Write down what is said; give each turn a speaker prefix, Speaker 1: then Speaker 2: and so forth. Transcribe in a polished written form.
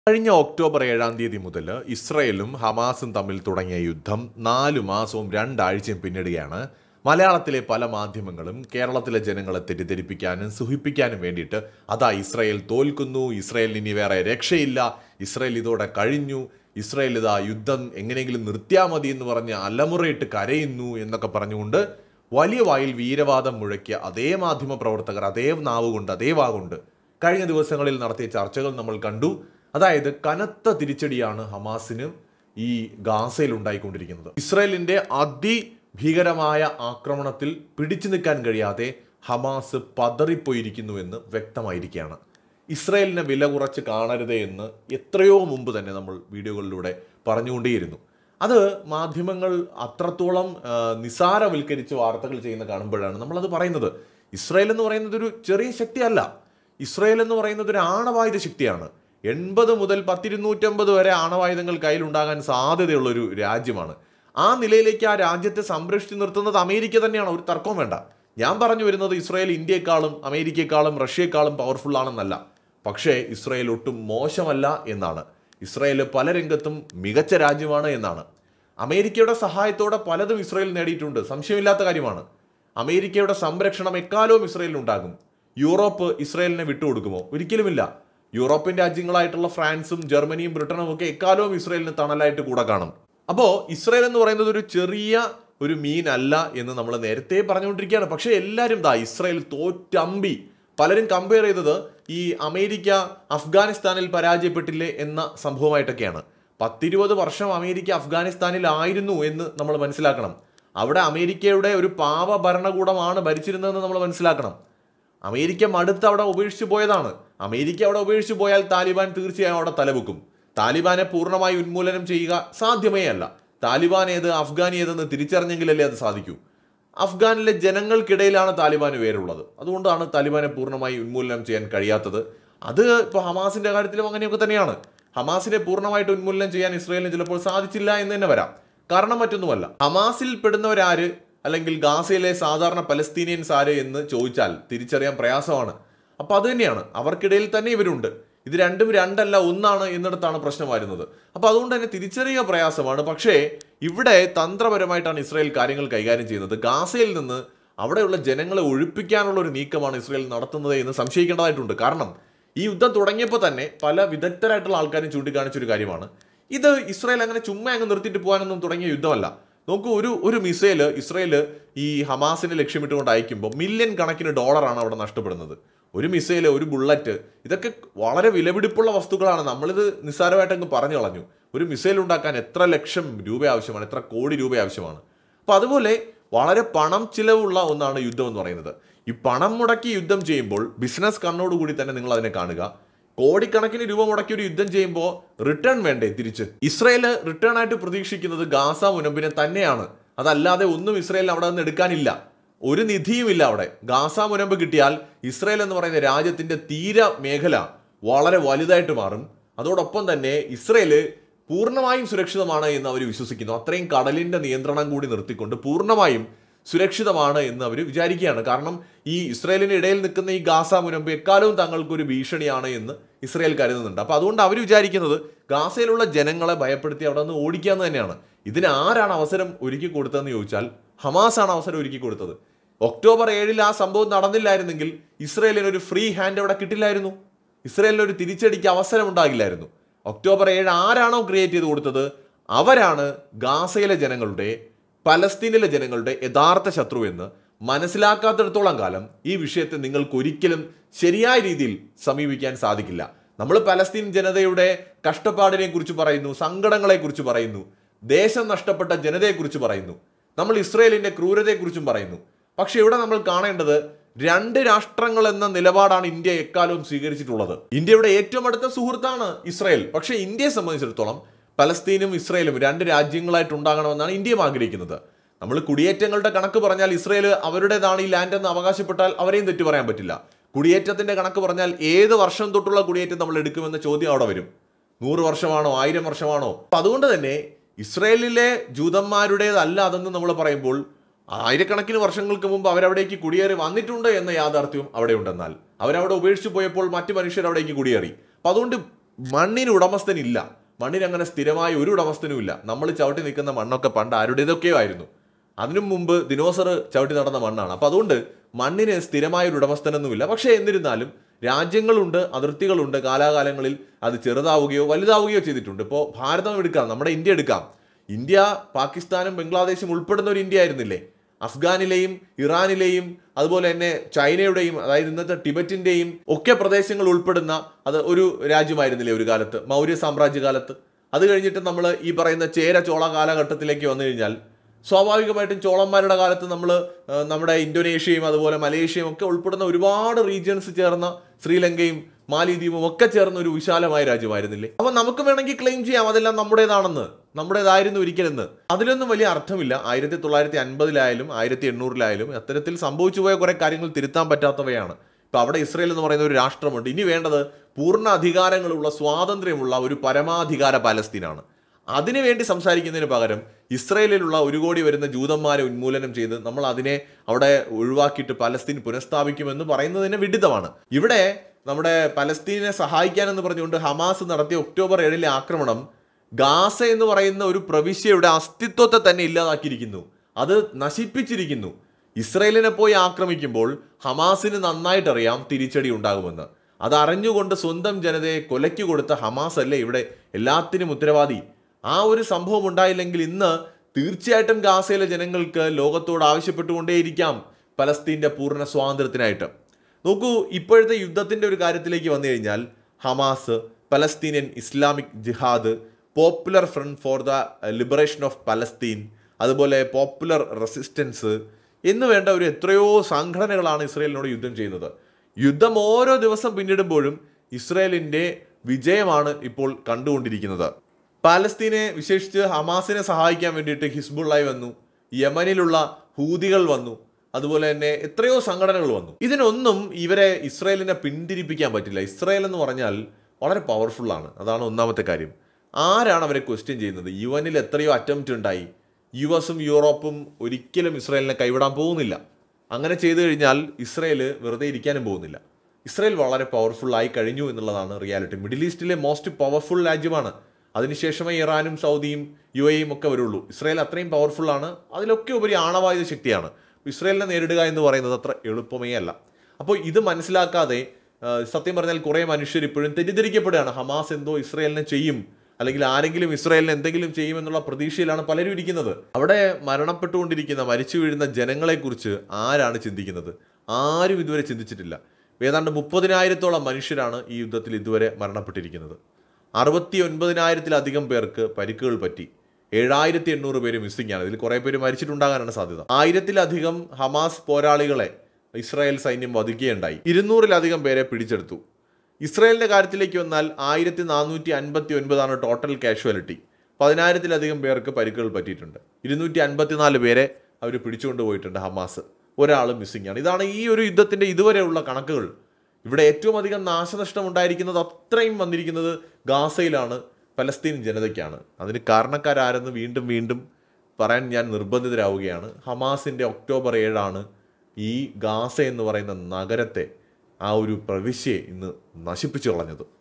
Speaker 1: കഴിഞ്ഞ ഒക്ടോബർ 7-ാം തീയതി മുതൽ ഇസ്രയേലും ഹമാസും തമ്മിൽ തുടങ്ങിയ യുദ്ധം 4 മാസവും 2 ആഴ്ചയും പിന്നിടുകയാണ്. മലയാളത്തിലെ പല മാധ്യമങ്ങളും കേരളത്തിലെ ജനങ്ങളെ തെറ്റിദ്ധരിപ്പിക്കാനും സുഖിപ്പിക്കാനും വേണ്ടിയിട്ട് അതാ ഇസ്രയേൽ തോൽക്കുന്നു, ഇസ്രയേലിന് ഇനി വേറെ രക്ഷയില്ല, ഇസ്രയേൽ ഇതോടെ കഴിഞ്ഞു, ഇസ്രയേൽ ഇതാ യുദ്ധം എങ്ങനെയെങ്കിലും നിർത്തിയാൽ മതി എന്ന് പറഞ്ഞ് അലമുറയിട്ട് കരയുന്നു എന്നൊക്കെ പറഞ്ഞുകൊണ്ട് വലിയ വായിൽ വീരവാദം മുഴക്കിയ അതേ മാധ്യമ പ്രവർത്തകർ അതേ നാവുകൊണ്ട് അതേ വാഗുണ്ട് കഴിഞ്ഞ ദിവസങ്ങളിൽ നടത്തിയ ചർച്ചകൾ നമ്മൾ കണ്ടു. അതായത് കനത്ത തിരിച്ചടിയാണ് ഹമാസിന് ഈ ഗാസയിൽ ഉണ്ടായിക്കൊണ്ടിരിക്കുന്നത്. ഇസ്രായേലിന്റെ അതിഭീകരമായ ആക്രമണത്തിൽ പിടിച്ചു നിൽക്കാൻ കഴിയാതെ ഹമാസ് പതറിപ്പോയിരിക്കുന്നുവെന്ന് വ്യക്തമായിരിക്കുകയാണ്. ഇസ്രായേലിനെ വില കുറച്ച് കാണരുതേ എന്ന് എത്രയോ മുമ്പ് തന്നെ നമ്മൾ വീഡിയോകളിലൂടെ പറഞ്ഞുകൊണ്ടേയിരുന്നു. അത് മാധ്യമങ്ങൾ അത്രത്തോളം നിസാരവൽക്കരിച്ച് വാർത്തകൾ ചെയ്യുന്ന കാണുമ്പോഴാണ് നമ്മളത് പറയുന്നത്. ഇസ്രായേൽ എന്ന് പറയുന്നത് ഒരു ചെറിയ ശക്തിയല്ല. ഇസ്രായേൽ എന്ന് പറയുന്നത് ഒരു ആണവായുധ ശക്തിയാണ്. 80 മുതൽ 10-250 വരെ ആണവായുധങ്ങൾ കയ്യിലുണ്ടാകാൻ സാധ്യതയുള്ളൊരു രാജ്യമാണ്. ആ നിലയിലേക്ക് ആ രാജ്യത്തെ സംരക്ഷിച്ചു നിർത്തുന്നത് അമേരിക്ക തന്നെയാണ്, ഒരു തർക്കവും വേണ്ട. ഞാൻ പറഞ്ഞു വരുന്നത് ഇസ്രായേൽ ഇന്ത്യയെക്കാളും അമേരിക്കയെക്കാളും റഷ്യയെക്കാളും പവർഫുൾ ആണെന്നല്ല, പക്ഷേ ഇസ്രായേൽ ഒട്ടും മോശമല്ല എന്നാണ്. ഇസ്രായേൽ പല രംഗത്തും മികച്ച രാജ്യമാണ് എന്നാണ്. അമേരിക്കയുടെ സഹായത്തോടെ പലതും ഇസ്രായേൽ നേടിയിട്ടുണ്ട്, സംശയമില്ലാത്ത കാര്യമാണ്. അമേരിക്കയുടെ സംരക്ഷണം എക്കാലവും ഇസ്രായേലിനുണ്ടാകും. യൂറോപ്പ് ഇസ്രായേലിനെ വിട്ടുകൊടുക്കുമോ? ഒരിക്കലുമില്ല. യൂറോപ്യൻ രാജ്യങ്ങളായിട്ടുള്ള ഫ്രാൻസും ജർമ്മനിയും ബ്രിട്ടനും ഒക്കെ എക്കാലവും ഇസ്രായേലിന് തണലായിട്ട് കൂടെ കാണും. അപ്പോൾ ഇസ്രായേൽ എന്ന് പറയുന്നത് ഒരു ചെറിയ ഒരു മീനല്ല എന്ന് നമ്മൾ നേരത്തെ പറഞ്ഞുകൊണ്ടിരിക്കുകയാണ്. പക്ഷേ എല്ലാവരും ഇസ്രായേൽ തോറ്റമ്പി. പലരും കമ്പയർ ചെയ്തത് ഈ അമേരിക്ക അഫ്ഗാനിസ്ഥാനിൽ പരാജയപ്പെട്ടില്ലേ എന്ന സംഭവമായിട്ടൊക്കെയാണ്. 10-20 വർഷം അമേരിക്ക അഫ്ഗാനിസ്ഥാനിലായിരുന്നു എന്ന് നമ്മൾ മനസ്സിലാക്കണം. അവിടെ അമേരിക്കയുടെ ഒരു പാവ ഭരണകൂടമാണ് ഭരിച്ചിരുന്നതെന്ന് നമ്മൾ മനസ്സിലാക്കണം. അമേരിക്ക മടുത്ത് അവിടെ ഉപേക്ഷിച്ച് പോയതാണ്. അമേരിക്ക അവിടെ ഉപേക്ഷിച്ച് പോയാൽ താലിബാൻ തീർച്ചയായും അവിടെ തലവെക്കും. താലിബാനെ പൂർണ്ണമായി ഉന്മൂലനം ചെയ്യുക സാധ്യമേ അല്ല. താലിബാൻ ഏത് അഫ്ഗാനി ഏതെന്ന് തിരിച്ചറിഞ്ഞെങ്കിലല്ലേ അത് സാധിക്കൂ. അഫ്ഗാനിലെ ജനങ്ങൾക്കിടയിലാണ് താലിബാന് വേരുള്ളത്. അതുകൊണ്ടാണ് താലിബാനെ പൂർണ്ണമായി ഉന്മൂലനം ചെയ്യാൻ കഴിയാത്തത്. അത് ഇപ്പോൾ ഹമാസിന്റെ കാര്യത്തിലും അങ്ങനെയൊക്കെ തന്നെയാണ്. ഹമാസിനെ പൂർണ്ണമായിട്ട് ഉന്മൂലനം ചെയ്യാൻ ഇസ്രായേലിന് ചിലപ്പോൾ സാധിച്ചില്ല എന്ന് തന്നെ വരാം. കാരണം മറ്റൊന്നുമല്ല, ഹമാസിൽ പെടുന്നവരാര് അല്ലെങ്കിൽ ഗാസയിലെ സാധാരണ പലസ്തീനിയൻസ് ആര് എന്ന് ചോദിച്ചാൽ തിരിച്ചറിയാൻ പ്രയാസമാണ്. അപ്പോൾ അത് തന്നെയാണ്, അവർക്കിടയിൽ തന്നെ ഇവരുണ്ട്. ഇത് രണ്ടും രണ്ടല്ല ഒന്നാണ് എന്നിടത്താണ് പ്രശ്നം വരുന്നത്. അപ്പോൾ അതുകൊണ്ട് തന്നെ തിരിച്ചറിയുക പ്രയാസമാണ്. പക്ഷേ ഇവിടെ തന്ത്രപരമായിട്ടാണ് ഇസ്രായേൽ കാര്യങ്ങൾ കൈകാര്യം ചെയ്യുന്നത്. ഗാസയിൽ നിന്ന് അവിടെയുള്ള ജനങ്ങളെ ഒഴിപ്പിക്കാനുള്ള ഒരു നീക്കമാണ് ഇസ്രായേൽ നടത്തുന്നത് എന്ന് സംശയിക്കേണ്ടതായിട്ടുണ്ട്. കാരണം ഈ യുദ്ധം തുടങ്ങിയപ്പോൾ തന്നെ പല വിദഗ്ധരായിട്ടുള്ള ആൾക്കാരും ചൂണ്ടിക്കാണിച്ചൊരു കാര്യമാണ്, ഇത് ഇസ്രായേൽ അങ്ങനെ ചുമ്മാ അങ്ങ് നിർത്തിയിട്ട് പോകാനൊന്നും തുടങ്ങിയ യുദ്ധമല്ല. നോക്കൂ, ഒരു മിസൈൽ ഇസ്രായേൽ ഈ ഹമാസിനെ ലക്ഷ്യമിട്ടുകൊണ്ട് അയക്കുമ്പോൾ മില്യൺ കണക്കിന് ഡോളറാണ് അവിടെ നഷ്ടപ്പെടുന്നത്. ഒരു മിസൈൽ, ഒരു ബുള്ളറ്റ്, ഇതൊക്കെ വളരെ വിലപിടിപ്പുള്ള വസ്തുക്കളാണ്. നമ്മളിത് നിസ്സാരമായിട്ടങ്ങ് പറഞ്ഞു കളഞ്ഞു. ഒരു മിസൈൽ ഉണ്ടാക്കാൻ എത്ര ലക്ഷം രൂപ ആവശ്യമാണ്, എത്ര കോടി രൂപ ആവശ്യമാണ്. അപ്പോൾ അതുപോലെ വളരെ പണം ചിലവുള്ള ഒന്നാണ് യുദ്ധം എന്ന് പറയുന്നത്. ഈ പണം മുടക്കി യുദ്ധം ചെയ്യുമ്പോൾ ബിസിനസ് കണ്ണോടുകൂടി തന്നെ നിങ്ങൾ അതിനെ കാണുക. കോടിക്കണക്കിന് രൂപ മുടക്കി ഒരു യുദ്ധം ചെയ്യുമ്പോൾ റിട്ടേൺ വേണ്ടേ തിരിച്ച്? ഇസ്രായേൽ റിട്ടേൺ ആയിട്ട് പ്രതീക്ഷിക്കുന്നത് ഗാസ മുനമ്പിനെ തന്നെയാണ്. അതല്ലാതെ ഒന്നും ഇസ്രായേൽ അവിടെ നിന്ന് എടുക്കാനില്ല, ഒരു നിധിയുമില്ല അവിടെ. ഗാസ മുനമ്പ് കിട്ടിയാൽ ഇസ്രായേൽ എന്ന് പറയുന്ന രാജ്യത്തിന്റെ തീര മേഖല വളരെ വലുതായിട്ട് മാറും. അതോടൊപ്പം തന്നെ ഇസ്രായേൽ പൂർണ്ണമായും സുരക്ഷിതമാണ് എന്ന് അവർ വിശ്വസിക്കുന്നു. അത്രയും കടലിന്റെ നിയന്ത്രണം കൂടി നിർത്തിക്കൊണ്ട് പൂർണ്ണമായും സുരക്ഷിതമാണ് എന്ന് അവർ വിചാരിക്കുകയാണ്. കാരണം ഈ ഇസ്രായേലിന് ഇടയിൽ നിൽക്കുന്ന ഈ ഗാസ മുനമ്പ് എക്കാലവും തങ്ങൾക്കൊരു ഭീഷണിയാണ് എന്ന് ഇസ്രായേൽ കരുതുന്നുണ്ട്. അപ്പോൾ അതുകൊണ്ട് അവർ വിചാരിക്കുന്നത് ഗാസയിലുള്ള ജനങ്ങളെ ഭയപ്പെടുത്തി അവിടെ നിന്ന് ഓടിക്കുക എന്ന് തന്നെയാണ്. ഇതിന് ആരാണ് അവസരം ഒരുക്കി കൊടുത്തതെന്ന് ചോദിച്ചാൽ ഹമാസാണ് അവസരം ഒരുക്കി കൊടുത്തത്. ഒക്ടോബർ 7 ആ സംഭവം നടന്നില്ലായിരുന്നെങ്കിൽ ഇസ്രായേലിന് ഒരു ഫ്രീ ഹാൻഡ് അവിടെ കിട്ടില്ലായിരുന്നു. ഇസ്രായേലിന് ഒരു തിരിച്ചടിക്ക് അവസരം ഉണ്ടാകില്ലായിരുന്നു. ഒക്ടോബർ 7 ആരാണോ ക്രിയേറ്റ് ചെയ്ത് കൊടുത്തത് അവരാണ് ഗാസയിലെ ജനങ്ങളുടെ, പലസ്തീനിലെ ജനങ്ങളുടെ യഥാർത്ഥ ശത്രു എന്ന് മനസ്സിലാക്കാത്തിടത്തോളം കാലം ഈ വിഷയത്തെ നിങ്ങൾക്ക് ഒരിക്കലും ശരിയായ രീതിയിൽ സമീപിക്കാൻ സാധിക്കില്ല. നമ്മൾ പലസ്തീൻ ജനതയുടെ കഷ്ടപ്പാടിനെ കുറിച്ച് പറയുന്നു, സങ്കടങ്ങളെ കുറിച്ച് പറയുന്നു, ദേശം നഷ്ടപ്പെട്ട ജനതയെക്കുറിച്ച് പറയുന്നു, നമ്മൾ ഇസ്രായേലിന്റെ ക്രൂരതയെക്കുറിച്ചും പറയുന്നു. പക്ഷെ ഇവിടെ നമ്മൾ കാണേണ്ടത് 2 രാഷ്ട്രങ്ങൾ എന്ന നിലപാടാണ് ഇന്ത്യ എക്കാലവും സ്വീകരിച്ചിട്ടുള്ളത്. ഇന്ത്യയുടെ ഏറ്റവും അടുത്ത സുഹൃത്താണ് ഇസ്രായേൽ. പക്ഷെ ഇന്ത്യയെ സംബന്ധിച്ചിടത്തോളം പലസ്തീനും ഇസ്രായേലും 2 രാജ്യങ്ങളായിട്ട് ഉണ്ടാകണമെന്നാണ് ഇന്ത്യയും ആഗ്രഹിക്കുന്നത്. നമ്മൾ കുടിയേറ്റങ്ങളുടെ കണക്ക് പറഞ്ഞാൽ ഇസ്രായേൽ അവരുടേതാണ് ഈ ലാൻഡ് എന്ന് അവകാശപ്പെട്ടാൽ അവരെയും തെറ്റു പറയാൻ പറ്റില്ല. കുടിയേറ്റത്തിന്റെ കണക്ക് പറഞ്ഞാൽ ഏത് വർഷം തൊട്ടുള്ള കുടിയേറ്റം നമ്മൾ എടുക്കുമെന്ന ചോദ്യം അവിടെ വരും. 100 വർഷമാണോ 1000 വർഷമാണോ? അതുകൊണ്ട് തന്നെ ഇസ്രായേലിലെ ജൂതന്മാരുടേതല്ല അതെന്ന് നമ്മൾ പറയുമ്പോൾ ആയിരക്കണക്കിന് വർഷങ്ങൾക്ക് മുമ്പ് അവരവിടേക്ക് കുടിയേറി വന്നിട്ടുണ്ട് എന്ന യാഥാർത്ഥ്യവും അവിടെ ഉണ്ടെന്നാൽ അവരവിടെ ഉപേക്ഷിച്ചു പോയപ്പോൾ മറ്റു മനുഷ്യർ അവിടേക്ക് കുടിയേറി. അപ്പം അതുകൊണ്ട് മണ്ണിന് ഉടമസ്ഥനില്ല. മണ്ണിന് അങ്ങനെ സ്ഥിരമായ ഒരു ഉടമസ്ഥനുമില്ല. നമ്മൾ ചവിട്ടി നിൽക്കുന്ന മണ്ണൊക്കെ പണ്ട് ആരുടേതൊക്കെയോ ആയിരുന്നു. അതിനു മുമ്പ് ദിനോസർ ചവിട്ടി നടന്ന മണ്ണാണ്. അപ്പം അതുകൊണ്ട് മണ്ണിന് സ്ഥിരമായ ഒരു ഉടമസ്ഥനൊന്നുമില്ല. പക്ഷേ എന്നിരുന്നാലും രാജ്യങ്ങളുണ്ട്, അതിർത്തികളുണ്ട്. കാലാകാലങ്ങളിൽ അത് ചെറുതാവുകയോ വലുതാവുകയോ ചെയ്തിട്ടുണ്ട്. ഇപ്പോൾ ഭാരതം എടുക്കാം, നമ്മുടെ ഇന്ത്യ എടുക്കാം. ഇന്ത്യ പാകിസ്ഥാനും ബംഗ്ലാദേശും ഉൾപ്പെടുന്ന ഒരു ഇന്ത്യ ആയിരുന്നില്ലേ? അഫ്ഗാനിലെയും ഇറാനിലെയും അതുപോലെ തന്നെ ചൈനയുടെയും, അതായത് ഇന്നത്തെ ടിബറ്റിൻ്റെയും ഒക്കെ പ്രദേശങ്ങൾ ഉൾപ്പെടുന്ന അത് ഒരു രാജ്യമായിരുന്നില്ലേ ഒരു കാലത്ത്, മൗര്യ സാമ്രാജ്യ കാലത്ത്. അത് കഴിഞ്ഞിട്ട് നമ്മൾ ഈ പറയുന്ന ചേര ചോള കാലഘട്ടത്തിലേക്ക് വന്നു കഴിഞ്ഞാൽ സ്വാഭാവികമായിട്ടും ചോളന്മാരുടെ കാലത്ത് നമ്മൾ നമ്മുടെ ഇന്തോനേഷ്യയും അതുപോലെ മലേഷ്യയും ഒക്കെ ഉൾപ്പെടുന്ന ഒരുപാട് റീജിയൻസ് ചേർന്ന ശ്രീലങ്കയും മാലിദ്വീപും ഒക്കെ ചേർന്ന ഒരു വിശാലമായ രാജ്യമായിരുന്നില്ലേ? അപ്പം നമുക്ക് വേണമെങ്കിൽ ക്ലെയിം ചെയ്യാം അതെല്ലാം നമ്മുടേതാണെന്ന്, നമ്മുടേതായിരുന്നു ഒരിക്കലെന്ന്. അതിലൊന്നും വലിയ അർത്ഥമില്ല. 1950-ലായാലും 1800-ലായാലും അത്തരത്തിൽ സംഭവിച്ചു പോയ കുറേ കാര്യങ്ങൾ തിരുത്താൻ പറ്റാത്തവയാണ്. ഇപ്പം അവിടെ ഇസ്രയേൽ എന്ന് പറയുന്ന ഒരു രാഷ്ട്രമുണ്ട്. ഇനി വേണ്ടത് പൂർണ്ണ അധികാരങ്ങളുള്ള സ്വാതന്ത്ര്യമുള്ള ഒരു പരമാധികാര പാലസ്തീനാണ്. അതിനുവേണ്ടി സംസാരിക്കുന്നതിന് പകരം ഇസ്രയേലിലുള്ള 1 കോടി വരുന്ന ജൂതന്മാരെ ഉന്മൂലനം ചെയ്ത് നമ്മൾ അതിനെ അവിടെ ഒഴിവാക്കിയിട്ട് പലസ്തീൻ പുനഃസ്ഥാപിക്കുമെന്ന് പറയുന്നതിന് വിഡിതമാണ്. ഇവിടെ നമ്മുടെ പലസ്തീനെ സഹായിക്കാനെന്ന് പറഞ്ഞുകൊണ്ട് ഹമാസ് നടത്തിയ ഒക്ടോബർ 7 ആക്രമണം ഗാസ എന്ന് പറയുന്ന ഒരു പ്രവിശ്യയുടെ അസ്തിത്വത്തെ തന്നെ ഇല്ലാതാക്കിയിരിക്കുന്നു. അത് നശിപ്പിച്ചിരിക്കുന്നു. ഇസ്രയേലിനെ പോയി ആക്രമിക്കുമ്പോൾ ഹമാസിന് നന്നായിട്ടറിയാം തിരിച്ചടി ഉണ്ടാകുമെന്ന്. അതറിഞ്ഞുകൊണ്ട് സ്വന്തം ജനതയെ കൊലയ്ക്ക് കൊടുത്ത ഹമാസ് അല്ലേ ഇവിടെ എല്ലാത്തിനും ഉത്തരവാദി. ആ ഒരു സംഭവം ഉണ്ടായില്ലെങ്കിൽ ഇന്ന് തീർച്ചയായിട്ടും ഗാസയിലെ ജനങ്ങൾക്ക് ലോകത്തോട് ആവശ്യപ്പെട്ടുകൊണ്ടേയിരിക്കാം പലസ്തീൻ്റെ പൂർണ്ണ സ്വാതന്ത്ര്യത്തിനായിട്ട്. നോക്കൂ, ഇപ്പോഴത്തെ യുദ്ധത്തിൻ്റെ ഒരു കാര്യത്തിലേക്ക് വന്നു കഴിഞ്ഞാൽ Hamas, Palestinian Islamic Jihad, Popular Front for the Liberation of Palestine, അതുപോലെ പോപ്പുലർ റെസിസ്റ്റൻസ് എന്ന് വേണ്ട ഒരു എത്രയോ സംഘടനകളാണ് ഇസ്രയേലിനോട് യുദ്ധം ചെയ്യുന്നത്. യുദ്ധം ഓരോ ദിവസം പിന്നിടുമ്പോഴും ഇസ്രയേലിൻ്റെ വിജയമാണ് ഇപ്പോൾ കണ്ടുകൊണ്ടിരിക്കുന്നത്. പാലസ്തീനെ വിശേഷിച്ച് ഹമാസിനെ സഹായിക്കാൻ വേണ്ടിയിട്ട് ഹിസ്ബുള്ളായി വന്നു, യമനിലുള്ള ഹൂതികൾ വന്നു, അതുപോലെ തന്നെ എത്രയോ സംഘടനകൾ വന്നു. ഇതിനൊന്നും ഇവരെ ഇസ്രയേലിനെ പിന്തിരിപ്പിക്കാൻ പറ്റില്ല. ഇസ്രയേൽ എന്ന് പറഞ്ഞാൽ വളരെ പവർഫുള്ളാണ്. അതാണ് ഒന്നാമത്തെ കാര്യം. ആരാണ് അവരെ ക്വസ്റ്റ്യൻ ചെയ്യുന്നത്? UN എത്രയോ അറ്റംപ്റ്റ് ഉണ്ടായി. US-ഉം യൂറോപ്പും ഒരിക്കലും ഇസ്രയേലിനെ കൈവിടാൻ പോകുന്നില്ല. അങ്ങനെ ചെയ്തു കഴിഞ്ഞാൽ ഇസ്രയേൽ വെറുതെ ഇരിക്കാനും പോകുന്നില്ല. ഇസ്രയേൽ വളരെ പവർഫുള്ളായി കഴിഞ്ഞു എന്നുള്ളതാണ് റിയാലിറ്റി. മിഡിൽ ഈസ്റ്റിലെ മോസ്റ്റ് പവർഫുൾ രാജ്യമാണ്. അതിനുശേഷമേ ഇറാനും സൗദിയും UAE-യും ഒക്കെ വരുള്ളൂ. ഇസ്രയേൽ അത്രയും പവർഫുള്ളാണ്. അതിലൊക്കെ ഉപരി ആണവായുധ ശക്തിയാണ്. ഇസ്രയേലിനെ നേരിടുക എന്ന് പറയുന്നത് അത്ര എളുപ്പമേ അല്ല. അപ്പോൾ ഇത് മനസ്സിലാക്കാതെ സത്യം പറഞ്ഞാൽ കുറേ മനുഷ്യർ ഇപ്പോഴും തെറ്റിദ്ധരിക്കപ്പെടുകയാണ്. ഹമാസ് എന്തോ ഇസ്രയേലിനെ ചെയ്യും, അല്ലെങ്കിൽ ആരെങ്കിലും ഇസ്രയേലിന് എന്തെങ്കിലും ചെയ്യുമെന്നുള്ള പ്രതീക്ഷയിലാണ് പലരും ഇരിക്കുന്നത്. അവിടെ മരണപ്പെട്ടുകൊണ്ടിരിക്കുന്ന, മരിച്ചു വീഴുന്ന ജനങ്ങളെക്കുറിച്ച് ആരാണ് ചിന്തിക്കുന്നത്? ആരും ഇതുവരെ ചിന്തിച്ചിട്ടില്ല. ഏതാണ്ട് 30,000-ഓളം മനുഷ്യരാണ് ഈ യുദ്ധത്തിൽ ഇതുവരെ മരണപ്പെട്ടിരിക്കുന്നത്. 69,000-ലധികം പേർക്ക് പരിക്കുകൾ പറ്റി. 7,800 പേര് മിസ്സിംഗ് ആണ്. ഇതിൽ കുറേ പേര് മരിച്ചിട്ടുണ്ടാകാനാണ് സാധ്യത. 1000-ലധികം ഹമാസ് പോരാളികളെ ഇസ്രായേൽ സൈന്യം വധിക്കുകയുണ്ടായി. 200-ലധികം പേരെ പിടിച്ചെടുത്തു. ഇസ്രായേലിൻ്റെ കാര്യത്തിലേക്ക് വന്നാൽ 1,459 ടോട്ടൽ കാഷ്വാലിറ്റി. 10,000-ലധികം പേർക്ക് പരിക്കുകൾ പറ്റിയിട്ടുണ്ട്. 254 പേരെ അവർ പിടിച്ചുകൊണ്ട് പോയിട്ടുണ്ട് ഹമാസ്. ഒരാൾ മിസ്സിംഗ് ആണ്. ഇതാണ് ഈ ഒരു യുദ്ധത്തിൻ്റെ ഇതുവരെയുള്ള കണക്കുകൾ. ഇവിടെ ഏറ്റവും അധികം നാശനഷ്ടം ഉണ്ടായിരിക്കുന്നത്, അത്രയും വന്നിരിക്കുന്നത് ഗാസയിലാണ്, പലസ്തീൻ ജനതയ്ക്കാണ്. അതിന് കാരണക്കാരാരെന്ന് വീണ്ടും വീണ്ടും പറയാൻ ഞാൻ നിർബന്ധിതരാവുകയാണ്. ഹമാസിൻ്റെ ഒക്ടോബർ 7 ഈ ഗാസ എന്ന് പറയുന്ന നഗരത്തെ, ആ ഒരു പ്രവിശ്യയെ ഇന്ന് നശിപ്പിച്ചു കളഞ്ഞത്.